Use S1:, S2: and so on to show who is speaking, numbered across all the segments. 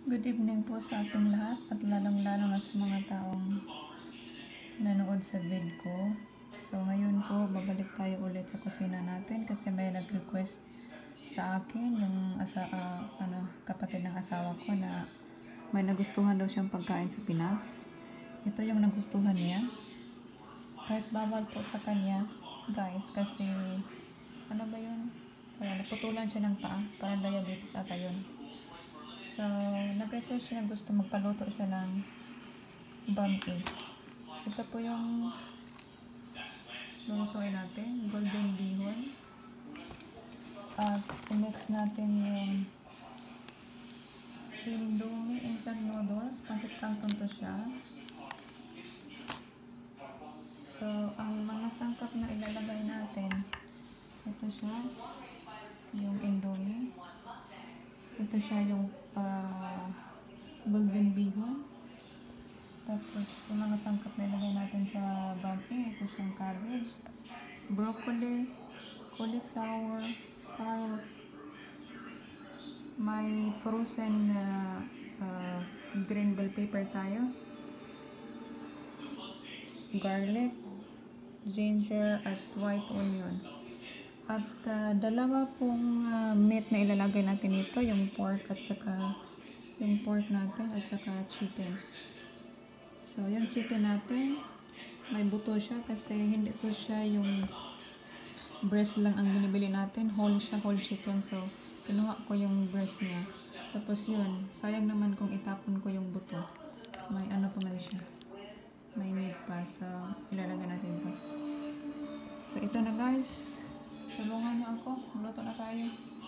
S1: Good evening po sa ating lahat at lalong-lalo na sa mga taong nanood sa vid ko. So ngayon po, babalik tayo ulit sa kusina natin kasi may nag-request sa akin yung kapatid ng asawa ko na may nagustuhan daw siyang pagkain sa Pinas. Ito yung nagustuhan niya. Kahit bawal po sa kanya, guys, kasi ano ba yun? Naputulan siya ng paa, parang diabetes ata yun. So, nag-request siya na gusto magpaluto siya ng bami. Ito po yung lulutuin natin, golden bihon. At i-mix natin yung Indomie instant noodles, pancit canton to siya. So, ang mga sangkap na ilalagay natin, ito siya, yung Indomie. Ito siya yung golden bihon. Tapos, yung mga sangkap na ilagay natin sa bami, ito siyang cabbage, broccoli, cauliflower, carrots, may frozen green bell pepper tayo, garlic, ginger, at white onion. At dalawa pong meat na ilalagay natin ito, yung pork natin at saka chicken. So, yung chicken natin, may buto siya kasi hindi to siya yung breast lang ang binibili natin. Whole siya, whole chicken. So, kinuha ko yung breast niya. Tapos yun, sayang naman kung itapon ko yung buto. May ano pa man siya. May meat pa. So, ilalagay natin to. So, ito na guys. Tulungan niyo ako. Luto na tayo.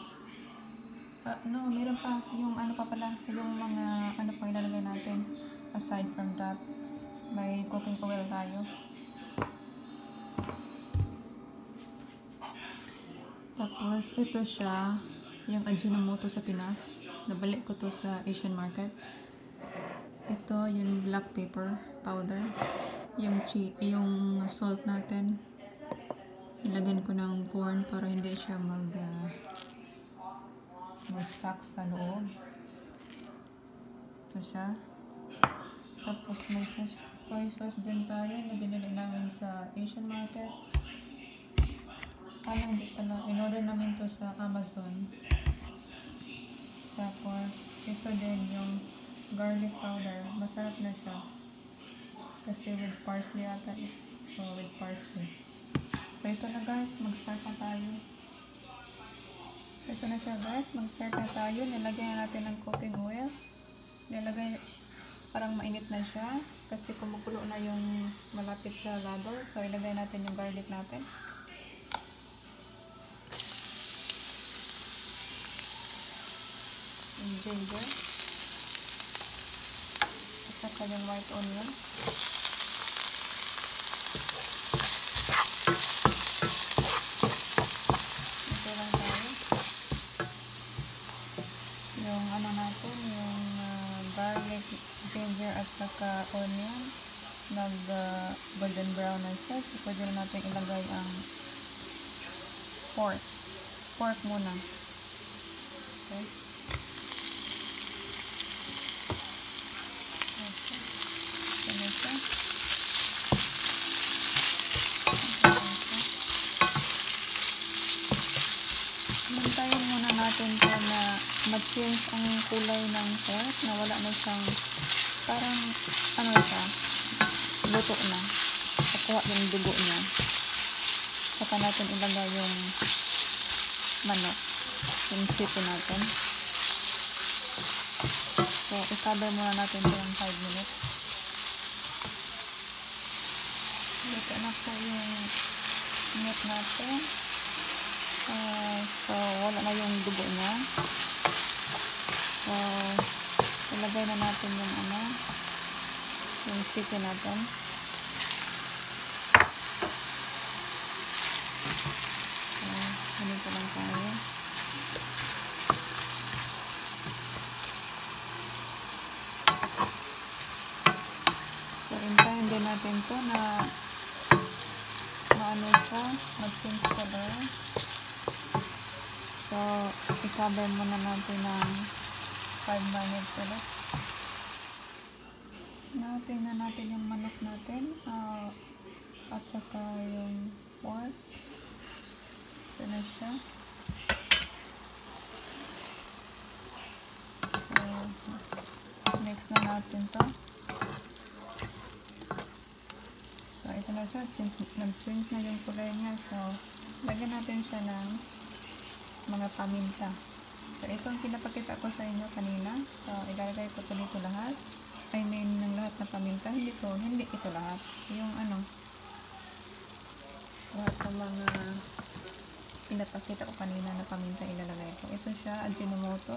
S1: Meron pa. Yung ano pa pala. Yung mga ano pa ilalagay natin. Aside from that, may cooking oil tayo. Tapos, ito siya. Yung Ajinomoto sa Pinas. Nabalik ko to sa Asian market. Ito, yung black pepper powder. Yung salt natin. Nilagyan ko ng corn para hindi siya mag-stuck sa loob. Ito siya. Tapos may soy sauce din tayo na binili namin sa Asian market. Hindi pala. In-order namin to sa Amazon. Tapos, ito din yung garlic powder. Masarap na siya. Kasi with parsley ata. With parsley. So, ito na guys. Mag-start na tayo. Ito na siya guys. Mag-start na tayo. Nilagay na natin ng cooking oil. Parang mainit na siya. Kasi kumukulo na yung malapit sa ladle. So, ilagay natin yung garlic natin. Yung ginger. At saka yung white onion. Ito lang tayo. Yung ano natin, yung garlic, ginger at saka onion golden brown na siya. So, pwede na natin ilagay ang pork muna. Okay. Hintayin muna natin po na mag-change ang kulay ng pork, na wala na siyang parang siya, luto na. Nakuha yung dugo niya. Saka natin ilagay yung manok, yung chicken natin. So, i-cover muna natin ito ng 5 minutes. Luto na po yung meat natin. So, wala na yung dugo niya. So, ilagay na natin yung chicken natin. So, ganito lang tayo. So, hintayin din natin to na siya, mag-change color. So, i-cover muna natin ng 5 minutes ulit. Now, tingnan natin yung manok natin. At saka yung pork. Ito na siya. So, mix na natin to. So, ito na siya. Nag-change na yung kulay niya. So, lagyan natin siya ng mga paminta. So, ito ang pinapakita ko sa inyo kanina. So, ilalagay ko ito dito lahat. I mean, ng lahat na paminta. Hindi ito lahat. Yung lahat ng mga pinapakita ko kanina na paminta ilalagay ko. Ito siya, Ajinomoto.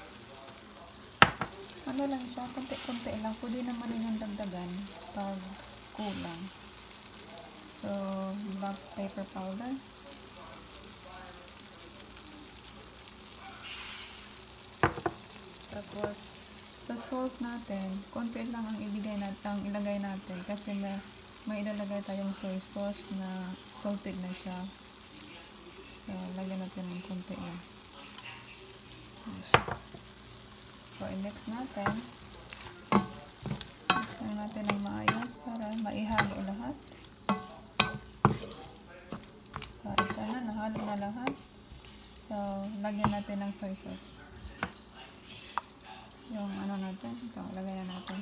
S1: Ano lang siya, konti-konti lang. Pwede naman yung dagdagan pag kulang. So, black pepper powder. Tapos, sa salt natin, konti lang ang ilagay natin kasi may ilalagay tayong soy sauce na salted na siya. So, lagyan natin ng konti lang. So, i-mix natin. Mix natin ng maayos para maihalo lahat. So, ito na, nahalo na lahat. So, lagyan natin ng soy sauce. Yung natin, ito, lagayan natin.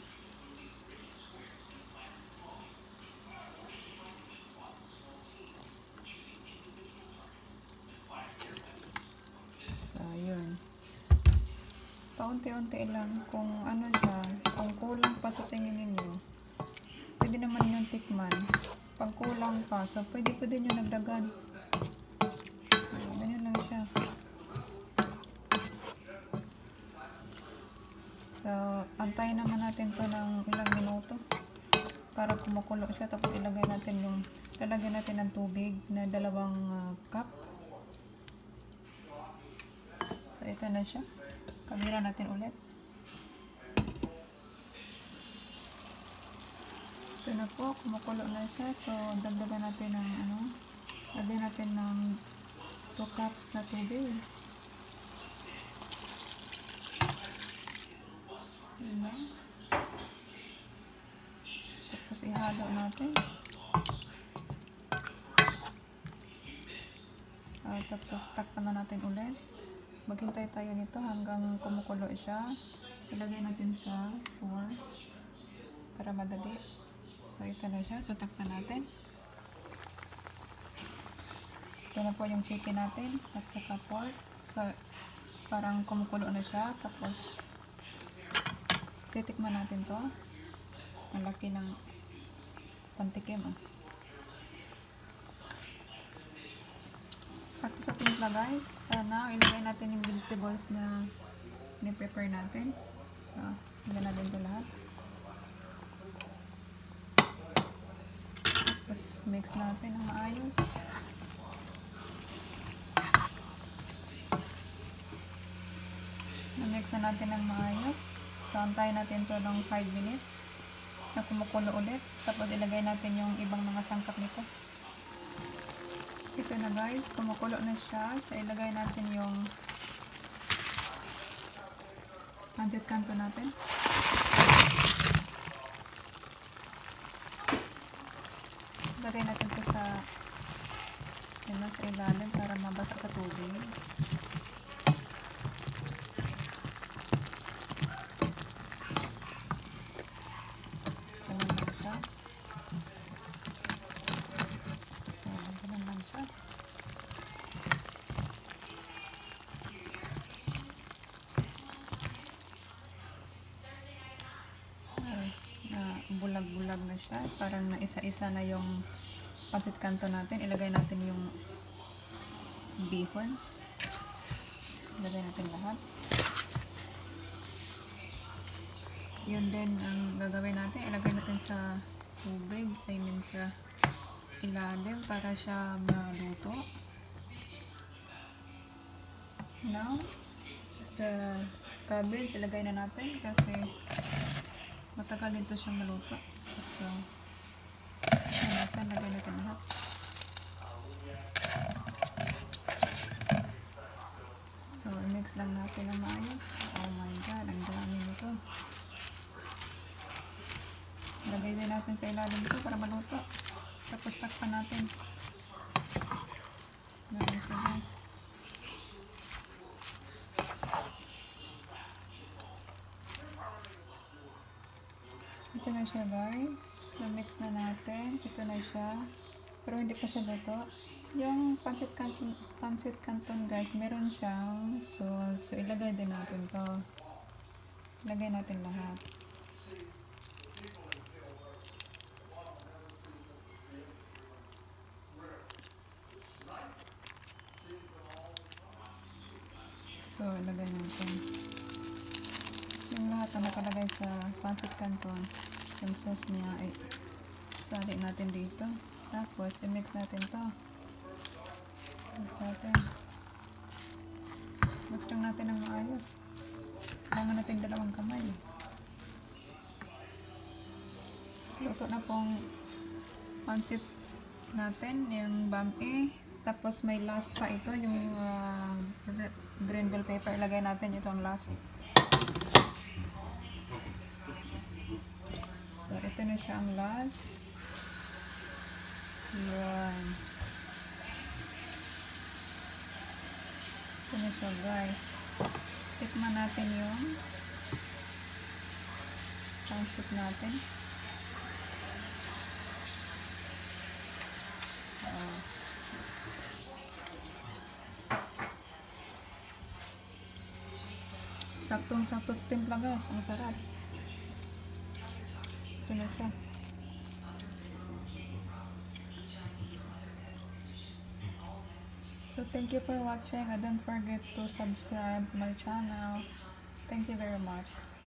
S1: So, yun. Paunti-unti lang. Kung siya, kung kulang pa sa tingin ninyo, pwede naman yung tikman. Pag kulang pa, so pwede nyo nagdagan. Ganyan lang siya. So, antayin naman natin to ng ilang minuto para kumukulo siya. Tapos lalagyan natin ng tubig na 2 cup. So, ito na siya. Kamera natin ulit. Ito na po, kumukulo na siya. So, dagdagan natin ng lagyan natin ng 2 cups na tubig. Tapos ihalo natin. Tapos takpan na natin ulit. Maghintay tayo nito hanggang kumukulo siya. Ilagay natin sa 4 para madali. So, ito na siya. So, takpan natin. Ito na po yung chicken natin at saka pork. So, parang kumukulo na siya. Tapos, titikman natin to. Ang laki ng pantikim. Sakto sa timpla, guys. Sana ilagay natin yung vegetables na ni-prepare natin. So, ilagay natin ito lahat. Tapos, mix natin ng maayos. Na-mix na natin ng maayos. So, antayin natin ito ng 5 minutes na kumukulo ulit. Tapos, ilagay natin yung ibang mga sangkap nito. Ito na, guys. Kumukulo na siya. So, ilagay natin yung pancit canton natin. Ilagay natin ito sa ilalim para mabasa sa tubig. Bulag-bulag na siya. Parang naisa-isa na yung pancit canton natin. Ilagay natin yung bihon. Ilagay natin lahat. Yun din ang gagawin natin. Ilagay natin sa tubig. I mean sa ilalim para siya maluto. Now, the cabbage ilagay na natin kasi matagal dito siya maluto. So, lagay natin lahat. So, I-mix lang natin ng maayos. Oh my god, ang dami nito. Lagay din natin sa ilalim ito para maluto. Tapos takpan natin. Dami siya guys. Ito na siya guys. Na-mix na natin. Ito na siya. Pero hindi pa siya luto. Yung pancit canton guys, meron siyang sauce. So, ilagay din natin to. Ilagay natin lahat. Ito, ilagay natin. Yung lahat na nakalagay sa pancit canton, yung sauce niya ay sali natin dito. Tapos, i-mix natin to. Mix natin. Mix lang natin ng maayos. Kailangan natin dalawang kamay. Luto na pong pancit natin, yung bami. Tapos, may last pa ito, yung green bell pepper. Ilagay natin ito ang last. So, ito na siya ang last. Yan. Ito na siya guys. Tikman natin yung pancit natin. Saktong-sakto sa timpla guys. Ang sarap. Ito na siya. So thank you for watching and don't forget to subscribe to my channel. Thank you very much.